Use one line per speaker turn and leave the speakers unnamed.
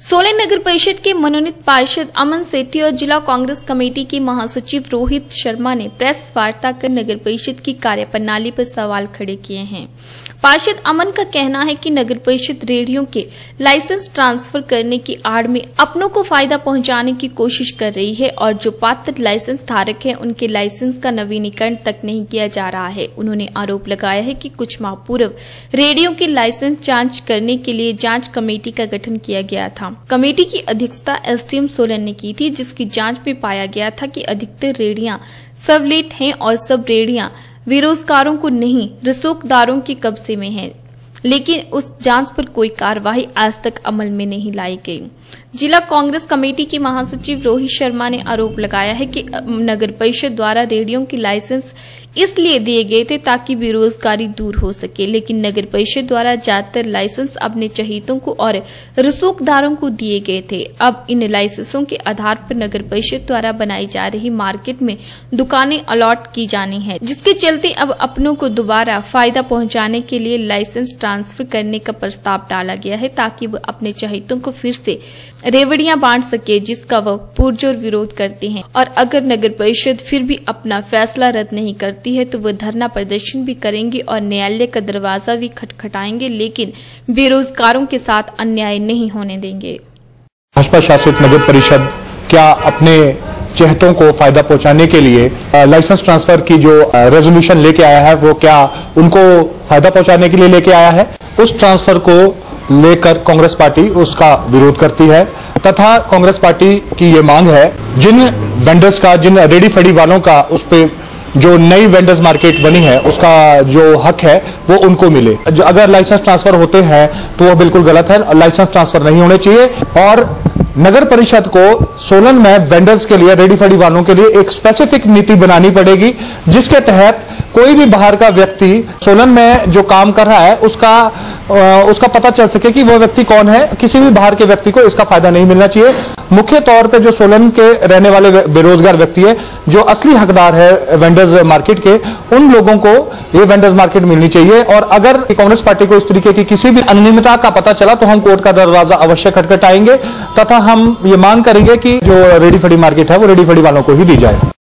सोलन नगर परिषद के मनोनीत पार्षद अमन सेठी और जिला कांग्रेस कमेटी के महासचिव रोहित शर्मा ने प्रेस वार्ता कर नगर परिषद की कार्यप्रणाली पर सवाल खड़े किए हैं। पार्षद अमन का कहना है कि नगर परिषद रेहड़ियों के लाइसेंस ट्रांसफर करने की आड़ में अपनों को फायदा पहुंचाने की कोशिश कर रही है और जो पात्र लाइसेंस धारक हैं उनके लाइसेंस का नवीनीकरण तक नहीं किया जा रहा है। उन्होंने आरोप लगाया है कि कुछ माह पूर्व रेहड़ियों के लाइसेंस जांच करने के लिए जांच कमेटी का गठन किया गया था। कमेटी की अध्यक्षता एसडीएम सोलन ने की थी, जिसकी जांच में पाया गया था कि अधिकतर रेहड़ियां सबलेट हैं और सब रेहड़ियां बेरोजगारों को नहीं रसूखदारों के कब्जे में हैं, लेकिन उस जांच पर कोई कार्रवाई आज तक अमल में नहीं लाई गई। जिला कांग्रेस कमेटी के महासचिव रोहित शर्मा ने आरोप लगाया है कि नगर परिषद द्वारा रेहड़ियों के लाइसेंस इसलिए दिए गए थे ताकि बेरोजगारी दूर हो सके, लेकिन नगर परिषद द्वारा ज्यादातर लाइसेंस अपने चहेतों को और रसूखदारों को दिए गए थे। अब इन लाइसेंसों के आधार पर नगर परिषद द्वारा बनाई जा रही मार्केट में दुकानें अलॉट की जानी है, जिसके चलते अब अपनों को दोबारा फायदा पहुंचाने के लिए लाइसेंस ट्रांसफर करने का प्रस्ताव डाला गया है ताकि वह अपने चहेतों को फिर से रेवड़ियां बांट सके, जिसका वह पुरजोर विरोध करते हैं। और अगर नगर परिषद फिर भी अपना फैसला रद्द नहीं करती है तो वह धरना प्रदर्शन भी करेंगे और न्यायालय का दरवाजा भी खटखटाएंगे, लेकिन बेरोजगारों के साथ अन्याय नहीं होने देंगे।
भाजपा शासित नगर परिषद क्या अपने चहेतों को फायदा पहुंचाने के लिए लाइसेंस ट्रांसफर की जो रेजोल्यूशन लेके आया है वो क्या उनको फायदा पहुंचाने के लिए लेके आया है? उस ट्रांसफर को लेकर कांग्रेस पार्टी उसका विरोध करती है तथा कांग्रेस पार्टी की ये मांग है जिन वेंडर्स का, जिन रेडी फड़ी वालों का उस पे जो नई वेंडर्स मार्केट बनी है उसका जो हक है वो उनको मिले। जो अगर लाइसेंस ट्रांसफर होते हैं तो वो बिल्कुल गलत है, लाइसेंस ट्रांसफर नहीं होने चाहिए और नगर परिषद को सोलन में वेंडर्स के लिए, रेडी फड़ी वालों के लिए एक स्पेसिफिक नीति बनानी पड़ेगी जिसके तहत कोई भी बाहर का व्यक्ति सोलन में जो काम कर रहा है उसका पता चल सके कि वो व्यक्ति कौन है। किसी भी बाहर के व्यक्ति को इसका फायदा नहीं मिलना चाहिए। मुख्य तौर पे जो सोलन के रहने वाले बेरोजगार व्यक्ति है, जो असली हकदार है वेंडर्स मार्केट के, उन लोगों को ये वेंडर्स मार्केट मिलनी चाहिए। और अगर कांग्रेस पार्टी को इस तरीके की किसी भी अनियमितता का पता चला तो हम कोर्ट का दरवाजा अवश्य खटखटाएंगे तथा हम ये मांग करेंगे कि जो रेडी फड़ी मार्केट है वो रेडी फड़ी वालों को ही दी जाए।